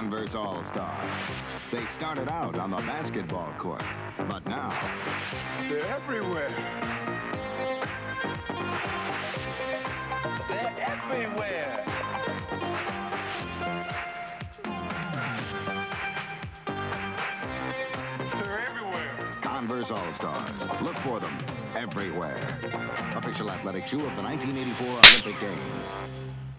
Converse All-Stars. They started out on the basketball court, but now they're everywhere. They're everywhere. They're everywhere. Converse All-Stars. Look for them everywhere. Official athletic shoe of the 1984 Olympic Games.